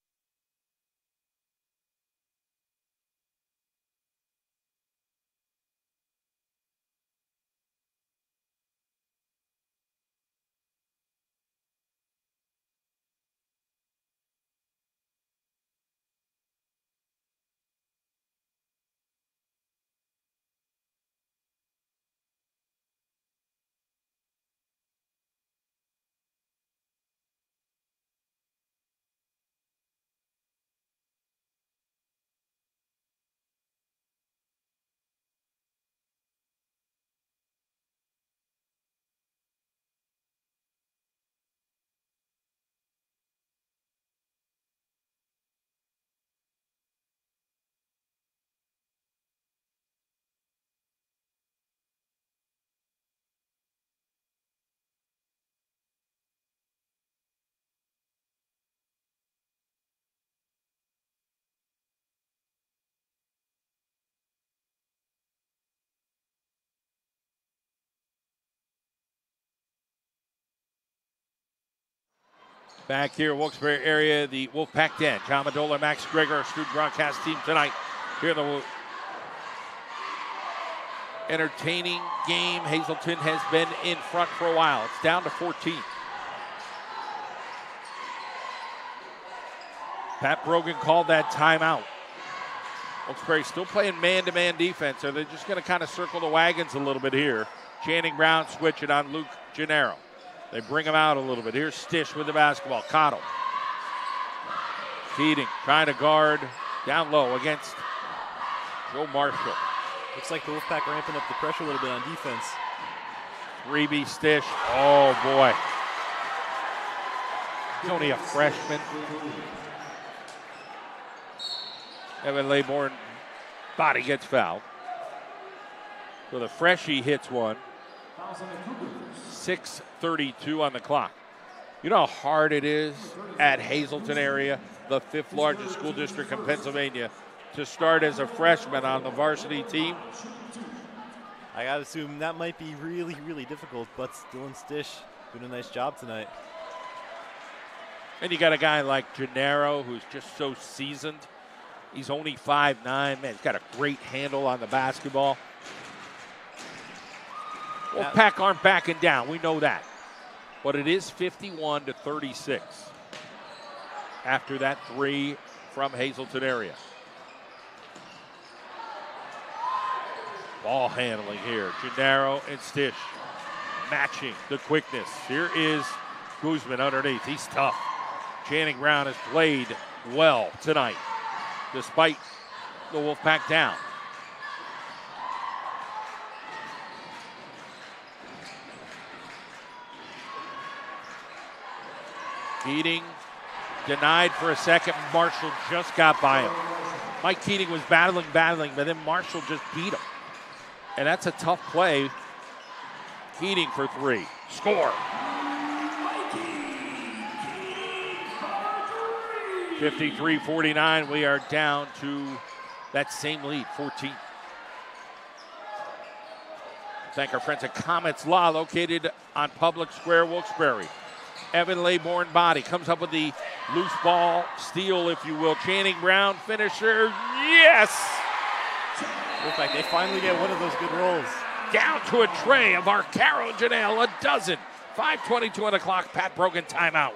Back here, Wilkes-Barre area, the Wolfpack Den. John Madola, Max Gregor, our student broadcast team tonight. Here the entertaining game. Hazleton has been in front for a while. It's down to fourteen. Pat Brogan called that timeout. Wilkes-Barre still playing man-to-man defense, so they're just going to kind of circle the wagons a little bit here. Channing Brown switch it on Luke Gennaro. They bring him out a little bit. Here's Stish with the basketball. Cottle. Keating trying to guard down low against Joe Marshall. Looks like the Wolfpack ramping up the pressure a little bit on defense. three B Stish. Oh, boy. He's only a freshman. Evan Laybourne Body gets fouled. So the freshie hits one. six thirty-two on the clock. You know how hard it is at Hazleton area, the fifth largest school district in Pennsylvania, to start as a freshman on the varsity team? I got to assume that might be really, really difficult, but Dylan Stish doing a nice job tonight. And you got a guy like Gennaro who's just so seasoned. He's only five nine. Man, he's got a great handle on the basketball. Wolfpack aren't backing down. We know that. But it is fifty-one to thirty-six after that three from Hazleton area. Ball handling here. Gennaro and Stish matching the quickness. Here is Guzman underneath. He's tough. Channing Brown has played well tonight, despite the Wolfpack down. Keating denied for a second. Marshall just got by him. Mike Keating was battling, battling, but then Marshall just beat him. And that's a tough play. Keating for three. Score. fifty-three forty-nine. We are down to that same lead, fourteen. Thank our friends at Comets Law, located on Public Square, Wilkes-Barre. Evan Laybourne Body comes up with the loose ball steal, if you will. Channing Brown, finisher. Yes! Wolfpack, they finally get one of those good rolls. Down to a tray of Arcaro Janelle, a dozen. five twenty-two on the clock. Pat Brogan timeout.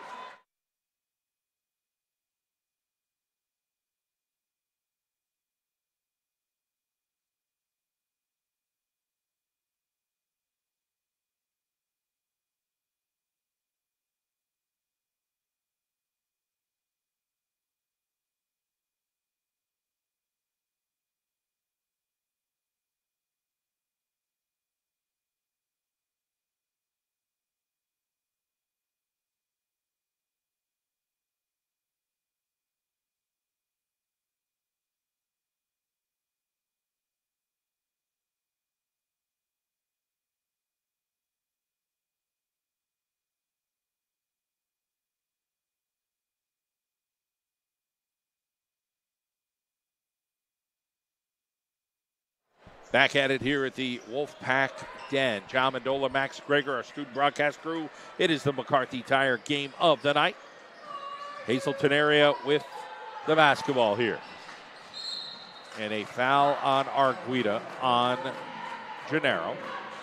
Back at it here at the Wolfpack Den. John Mendola, Max Greger, our student broadcast crew. It is the McCarthy Tire game of the night. Hazleton area with the basketball here. And a foul on Arguida on Gennaro.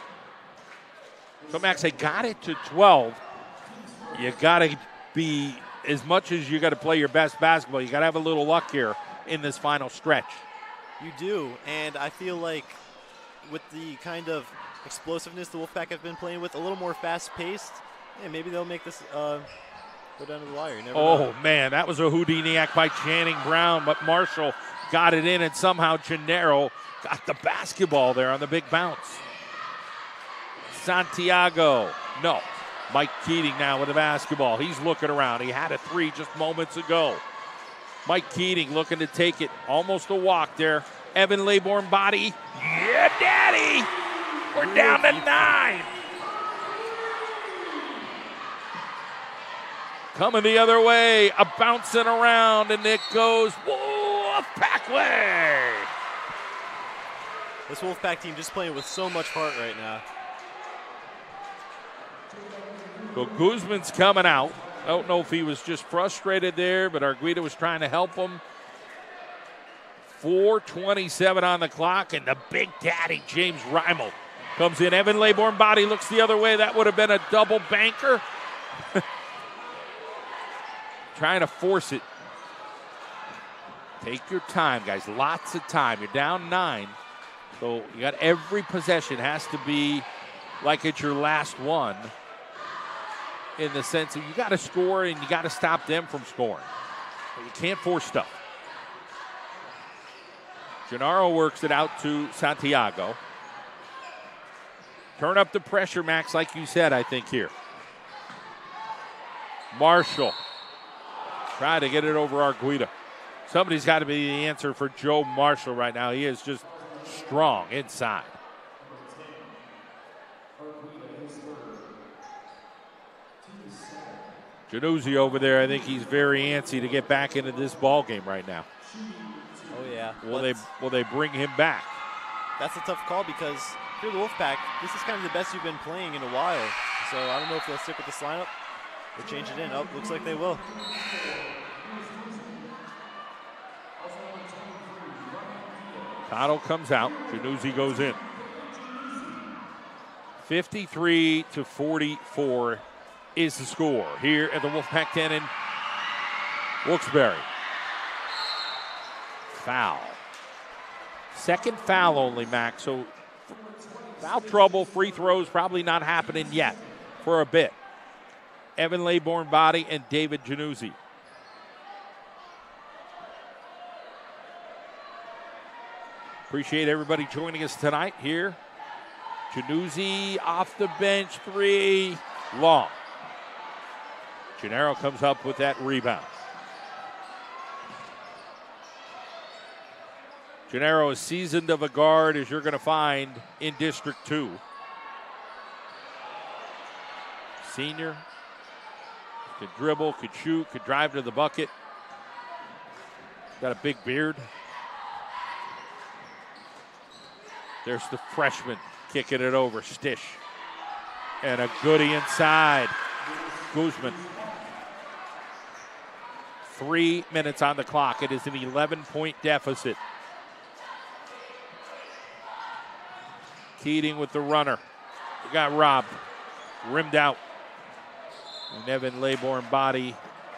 So, Max, they got it to twelve. You got to be, as much as you got to play your best basketball, you got to have a little luck here in this final stretch. You do, and I feel like with the kind of explosiveness the Wolfpack have been playing with, a little more fast-paced, yeah, maybe they'll make this uh, go down to the wire. You never oh, know. man, that was a Houdiniac by Channing Brown, but Marshall got it in, and somehow Gennaro got the basketball there on the big bounce. Santiago, no. Mike Keating now with the basketball. He's looking around. He had a three just moments ago. Mike Keating looking to take it. Almost a walk there. Evan Laybourne body. Yeah, daddy. We're down to nine. Coming the other way. A bouncing around, and it goes, whoa, back way. This Wolfpack team just playing with so much heart right now. So Guzman's coming out. I don't know if he was just frustrated there, but Arguida was trying to help him. four twenty-seven on the clock, and the big daddy, James Reimel, comes in. Evan Laybourne body looks the other way. That would have been a double banker. Trying to force it. Take your time, guys. Lots of time. You're down nine. So you got every possession has to be like it's your last one, in the sense that you got to score and you got to stop them from scoring. But you can't force stuff. Gennaro works it out to Santiago. Turn up the pressure, Max, like you said, I think, here. Marshall. Try to get it over Arguida. Somebody's got to be the answer for Joe Marshall right now. He is just strong inside. Januzzi over there, I think he's very antsy to get back into this ball game right now. Oh, yeah. Will they, will they bring him back? That's a tough call because if you're the Wolfpack, this is kind of the best you've been playing in a while. So I don't know if they'll stick with this lineup or change it in. Oh, looks like they will. Cottle comes out. Januzzi goes in. fifty-three to forty-four is the score here at the Wolfpack Den in Wilkes-Barre. Foul. Second foul only, Max. So foul trouble, free throws probably not happening yet for a bit. Evan Laybourne body and David Januzzi. Appreciate everybody joining us tonight here. Januzzi off the bench, three, long. Gennaro comes up with that rebound. Gennaro is seasoned of a guard as you're going to find in District two. Senior. Could dribble, could shoot, could drive to the bucket. Got a big beard. There's the freshman kicking it over, Stish. And a goodie inside. Guzman. Three minutes on the clock. It is an eleven-point deficit. Keating with the runner. He got robbed. Rimmed out. And Evan Laybourne body.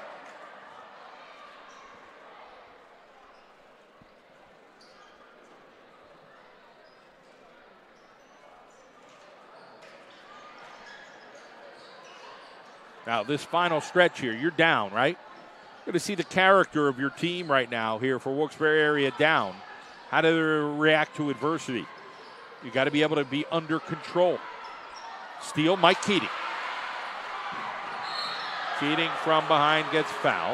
Now, this final stretch here, you're down, right? You're going to see the character of your team right now here for Wilkes-Barre area down. How do they react to adversity? You got to be able to be under control. Steal, Mike Keating. Keating from behind gets fouled.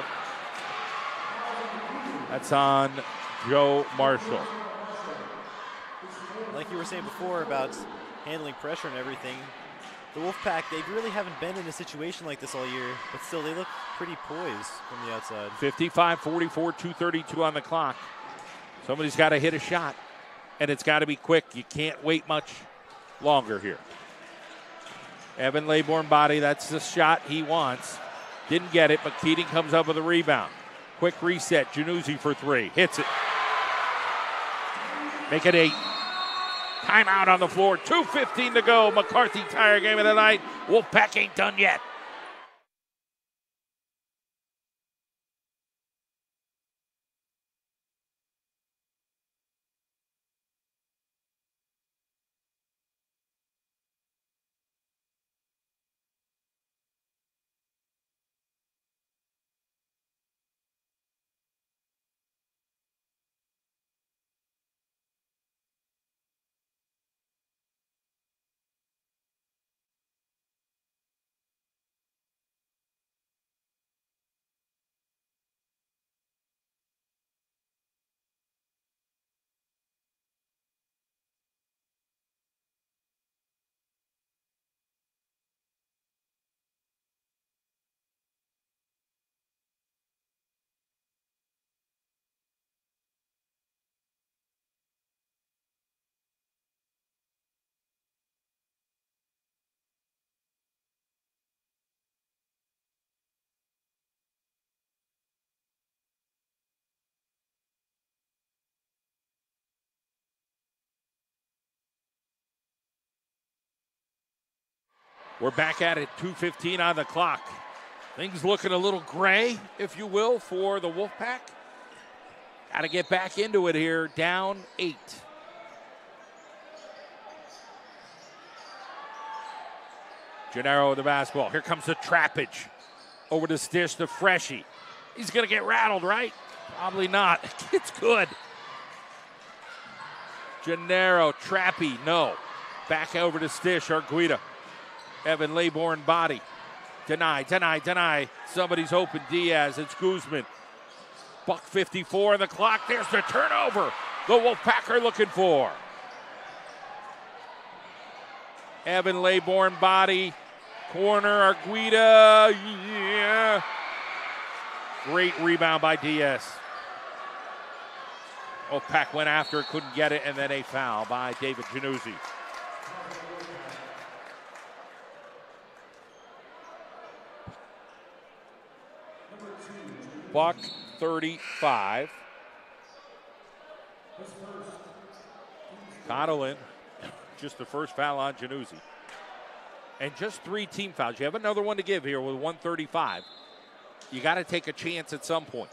That's on Joe Marshall. Like you were saying before about handling pressure and everything, the Wolfpack, they really haven't been in a situation like this all year, but still they look pretty poised from the outside. fifty-five forty-four, two thirty-two on the clock. Somebody's got to hit a shot. and it's got to be quick. You can't wait much longer here. Evan Laybourne body, that's the shot he wants. Didn't get it, but Keating comes up with a rebound. Quick reset, Januzzi for three. Hits it. Make it eight. Timeout on the floor. two fifteen to go. McCarthy Tire game of the night. Wolfpack ain't done yet. We're back at it, two fifteen on the clock. Things looking a little gray, if you will, for the Wolfpack. Got to get back into it here, down eight. Gennaro with the basketball. Here comes the trappage. Over to Stish, the freshie. He's going to get rattled, right? Probably not. It's good. Gennaro, Trappy, no. Back over to Stish, Arguita. Evan Laybourne body. Deny, deny, deny. Somebody's open. Diaz. It's Guzman. Buck fifty-four on the clock. There's the turnover. The Wolfpack are looking for. Evan Laybourne body. Corner. Arguita. Yeah. Great rebound by Diaz. Wolfpack went after it, couldn't get it, and then a foul by David Januzzi. Buck thirty-five. Connellan, just the first foul on Januzzi. And just three team fouls. You have another one to give here with one thirty-five. You got to take a chance at some point.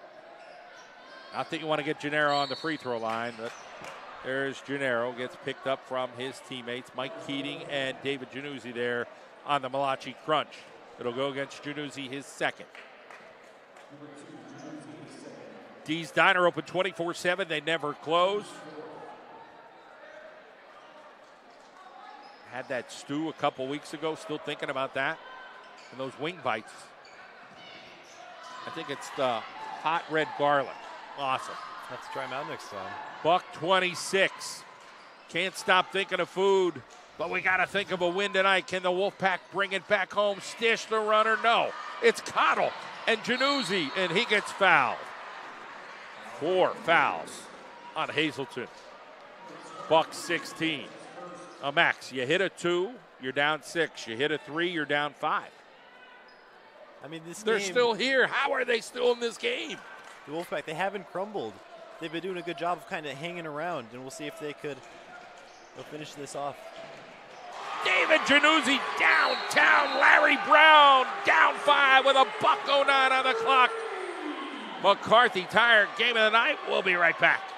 I think you want to get Gennaro on the free throw line, but there's Gennaro. Gets picked up from his teammates, Mike Keating and David Januzzi there on the Malachi crunch. It'll go against Januzzi, his second. Dee's Diner open twenty-four seven. They never close. Had that stew a couple weeks ago. Still thinking about that. And those wing bites. I think it's the hot red garlic. Awesome. Have to try them out next time. Buck twenty-six. Can't stop thinking of food, but we got to think of a win tonight. Can the Wolfpack bring it back home? Stish the runner? No. It's Cottle and Januzzi, and he gets fouled. Four fouls on Hazleton. Buck sixteen. A max. You hit a two, you're down six. You hit a three, you're down five. I mean, this They're game, still here. How are they still in this game? the Wolfpack, they haven't crumbled. They've been doing a good job of kind of hanging around, and we'll see if they could they'll finish this off. David Januzzi downtown. Larry Brown down five with a buck oh nine on the clock. McCarthy Tire game of the night. We'll be right back.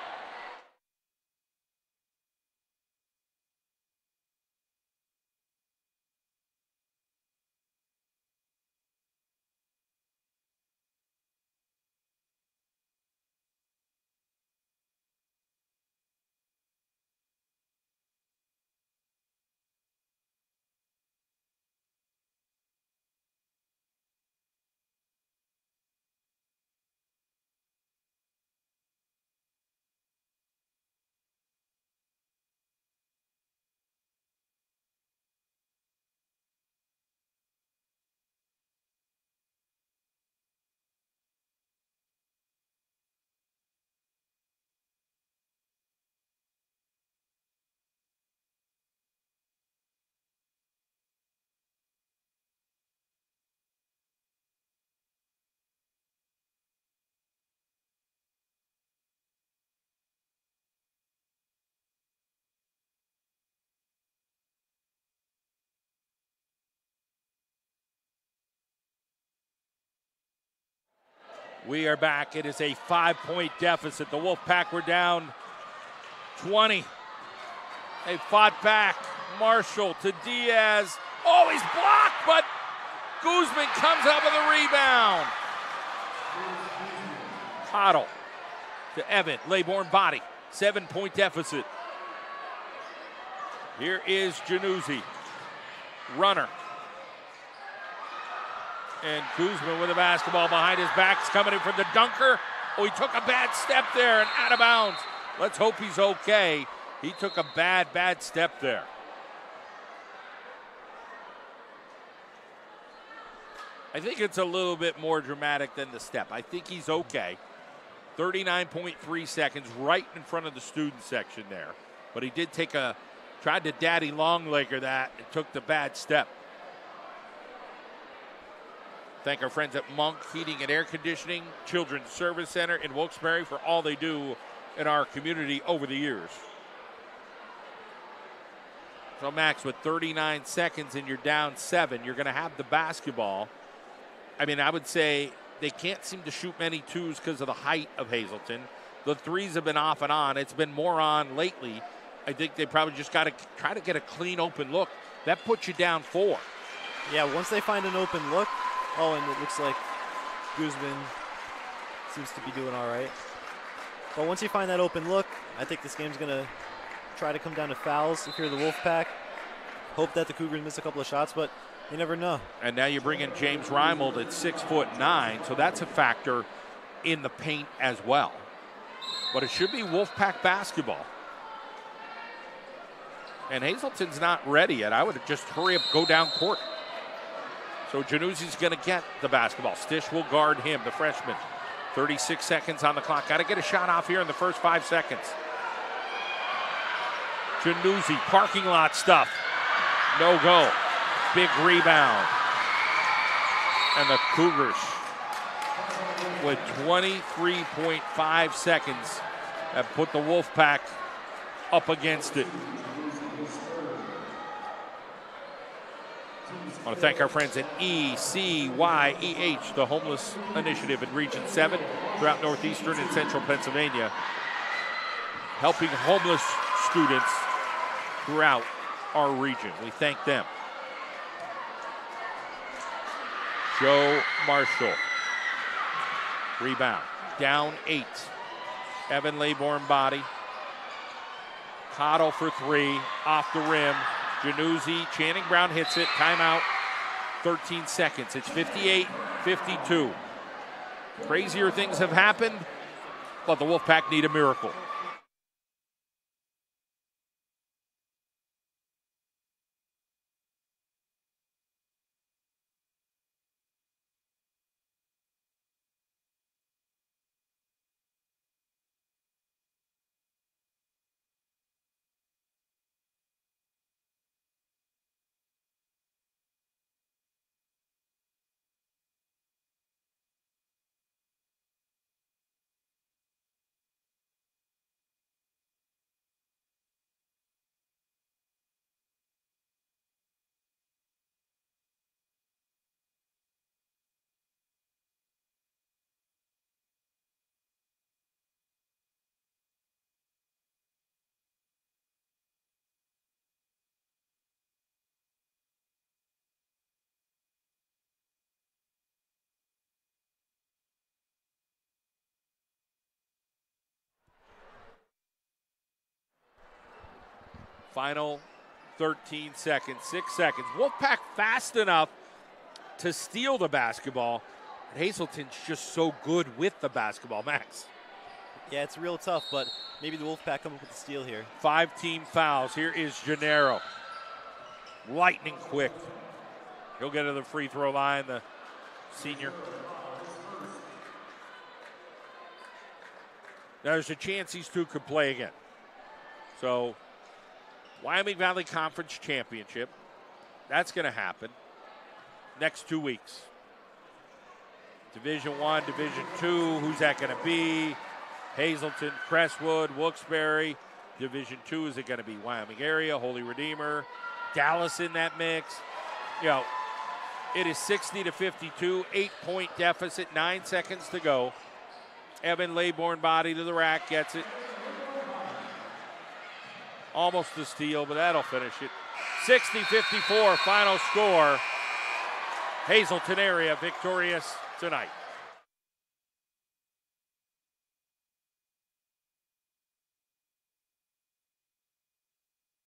We are back. It is a five-point deficit. The Wolfpack were down twenty. They fought back. Marshall to Diaz. Oh, he's blocked, but Guzman comes up with a rebound. Cottle to Evan. Laybourne body. Seven-point deficit. Here is Januzzi. Runner. And Guzman with the basketball behind his back. He's coming in for the dunker. Oh, he took a bad step there and out of bounds. Let's hope he's okay. He took a bad, bad step there. I think it's a little bit more dramatic than the step. I think he's okay. thirty-nine point three seconds right in front of the student section there. But he did take a, tried to daddy long-legger that and took the bad step. Thank our friends at Monk Heating and Air Conditioning, Children's Service Center in Wilkes-Barre for all they do in our community over the years. So, Max, with thirty-nine seconds and you're down seven, you're going to have the basketball. I mean, I would say they can't seem to shoot many twos because of the height of Hazleton. The threes have been off and on. It's been more on lately. I think they probably just got to try to get a clean, open look. That puts you down four. Yeah, once they find an open look, oh, and it looks like Guzman seems to be doing all right. But once you find that open look, I think this game's going to try to come down to fouls if you're the Wolfpack. Hope that the Cougars miss a couple of shots, but you never know. And now you bring in James Reimold at six foot nine, so that's a factor in the paint as well. But it should be Wolfpack basketball. And Hazleton's not ready yet. I would just hurry up, go down court. So Januzzi's going to get the basketball. Stish will guard him, the freshman. thirty-six seconds on the clock. Got to get a shot off here in the first five seconds. Januzzi, parking lot stuff. No go. Big rebound. And the Cougars, with twenty-three point five seconds, have put the Wolfpack up against it. I want to thank our friends at E C Y E H, the Homeless Initiative in Region seven throughout northeastern and central Pennsylvania, helping homeless students throughout our region. We thank them. Joe Marshall. Rebound. Down eight. Evan Laybourne body. Cottle for three. Off the rim. Januzzi. Channing Brown hits it. Timeout. thirteen seconds. It's fifty-eight fifty-two. Crazier things have happened, but the Wolfpack need a miracle. Final thirteen seconds, six seconds. Wolfpack fast enough to steal the basketball. Hazleton's just so good with the basketball, Max. Yeah, it's real tough, but maybe the Wolfpack come up with the steal here. Five team fouls. Here is Gennaro. Lightning quick. He'll get to the free throw line, the senior. There's a chance these two could play again. So, Wyoming Valley Conference Championship. That's going to happen next two weeks. Division One, Division Two. Who's that going to be? Hazleton, Crestwood, Wilkes-Barre. Division Two, is it going to be Wyoming area, Holy Redeemer, Dallas in that mix? You know, It is sixty to fifty-two, eight-point deficit, nine seconds to go. Evan Laybourne body to the rack, gets it. Almost a steal, but that'll finish it. sixty fifty-four, final score. Hazelton area victorious tonight.